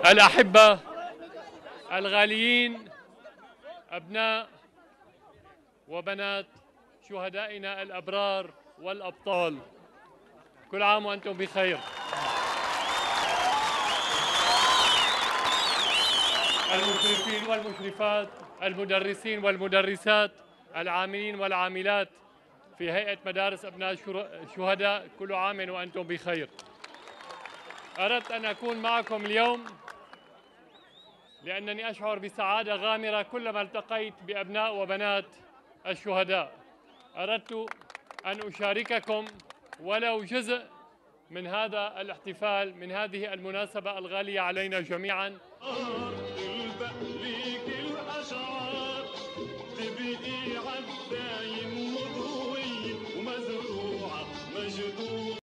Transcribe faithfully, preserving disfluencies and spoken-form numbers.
الأحبة الغاليين، أبناء وبنات شهدائنا الأبرار والأبطال، كل عام وأنتم بخير. المشرفين والمشرفات، المدرسين والمدرسات، العاملين والعاملات في هيئة مدارس أبناء الشهداء، كل عام وأنتم بخير. أردت أن أكون معكم اليوم لأنني أشعر بسعادة غامرة كلما التقيت بأبناء وبنات الشهداء. أردت أن أشارككم ولو جزء من هذا الاحتفال، من هذه المناسبة الغالية علينا جميعاً.